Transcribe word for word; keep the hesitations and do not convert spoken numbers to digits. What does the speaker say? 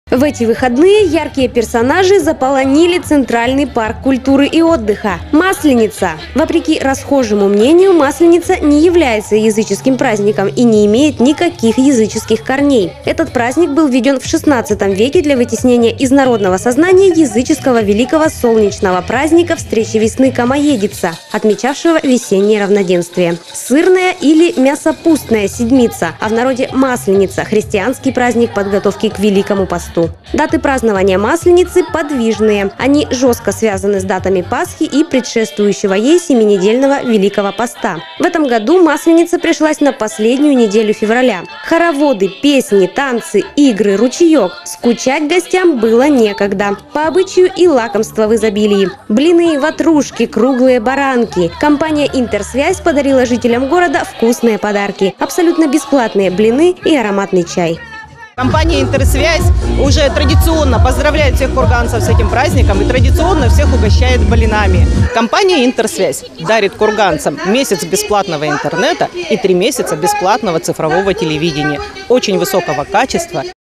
В эти выходные яркие персонажи заполонили Центральный парк культуры и отдыха – Масленица. Вопреки расхожему мнению, Масленица не является языческим праздником и не имеет никаких языческих корней. Этот праздник был введен в шестнадцатом веке для вытеснения из народного сознания языческого великого солнечного праздника встречи весны Камоедица, отмечавшего весеннее равноденствие. Сырная или мясопустная седмица, а в народе Масленица – христианский праздник подготовки к Великому посту. Даты празднования Масленицы подвижные. Они жестко связаны с датами Пасхи и предшествующего ей семинедельного Великого поста. В этом году Масленица пришлась на последнюю неделю февраля. Хороводы, песни, танцы, игры, ручеек. Скучать гостям было некогда. По обычаю и лакомства в изобилии. Блины, ватрушки, круглые баранки. Компания «Интерсвязь» подарила жителям города вкусные подарки. Абсолютно бесплатные блины и ароматный чай. Компания «Интерсвязь» уже традиционно поздравляет всех курганцев с этим праздником и традиционно всех угощает блинами. Компания «Интерсвязь» дарит курганцам месяц бесплатного интернета и три месяца бесплатного цифрового телевидения. Очень высокого качества.